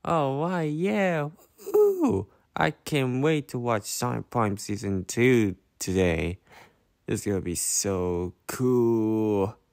Oh, why, yeah. Woo! I can't wait to watch Sonic Prime Season 2 today. It's gonna be so cool.